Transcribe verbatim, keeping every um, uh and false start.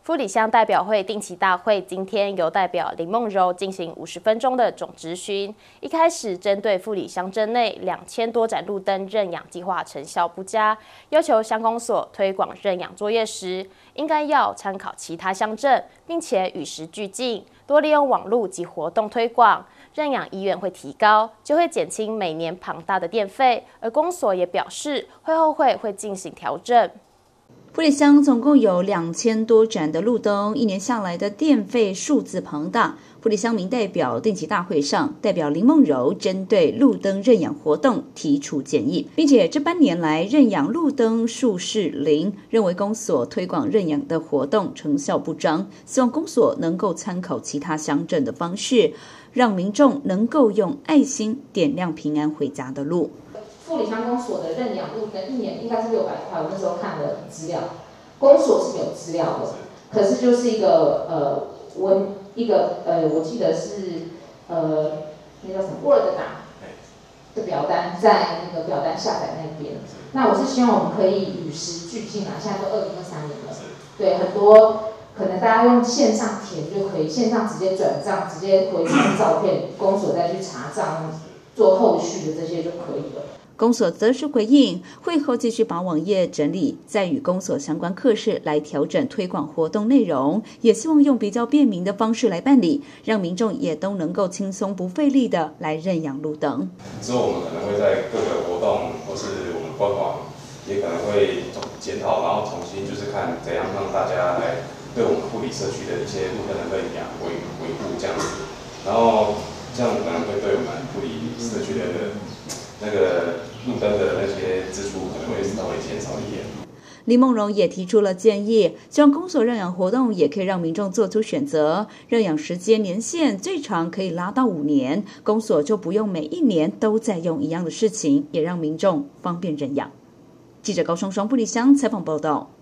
富里乡代表会定期大会今天由代表林梦柔进行五十分钟的总质询。一开始针对富里乡镇内两千多盏路灯认养计划成效不佳，要求乡公所推广认养作业时，应该要参考其他乡镇，并且与时俱进，多利用网络及活动推广，认养意愿会提高，就会减轻每年庞大的电费。而公所也表示，会后会会进行调整。 富里乡总共有两千多盏的路灯，一年下来的电费数字庞大。富里乡民代表定期大会上，代表林梦柔针对路灯认养活动提出建议，并且这半年来认养路灯数是零，认为公所推广认养的活动成效不彰，希望公所能够参考其他乡镇的方式，让民众能够用爱心点亮平安回家的路。 富里乡公所的认养路灯一年应该是六百块，我那时候看了资料，公所是没有资料的，可是就是一个呃文一个呃，我记得是呃那叫什么 Word 档的表单，在那个表单下载那边。那我是希望我们可以与时俱进啊，现在都二零二三年了，对，很多可能大家用线上填就可以，线上直接转账，直接回传照片，公所再去查账，做后续的这些就可以了。 公所则是回应，会后继续把网页整理，再与公所相关课室来调整推广活动内容，也希望用比较便民的方式来办理，让民众也都能够轻松不费力的来认养路灯。 之后我们可能会在各个活动或是我们官网也可能会检讨，然后重新就是看怎样让大家来对我们富里社区的一些路灯的认养维维护这样子，然后这样可能会对我们富里社区的那个路灯的那些支出可能会稍微减少一点。 林梦柔也提出了建议，希望公所认养活动也可以让民众做出选择，认养时间年限最长可以拉到五年，公所就不用每一年都在用一样的事情，也让民众方便认养。记者高双双富里乡采访报道。